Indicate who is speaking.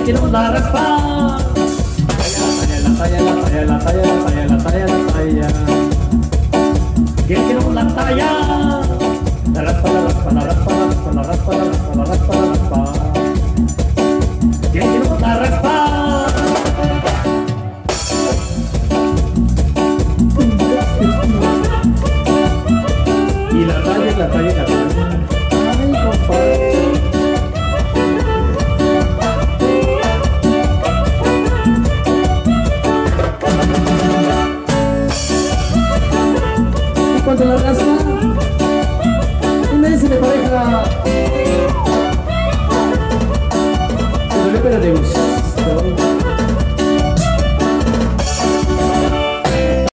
Speaker 1: quiero la raspa. La talla, la talla, la talla, la talla, la talla, la talla. Quiero la talla. La raspa, la raspa, la raspa, la raspa, la raspa, la raspa, la raspa, la raspa. Quiero la raspa. Y la talla, la talla, la talla. Ay, compadre. Cuando la raspa, una vez se le pareja, pero le gusta.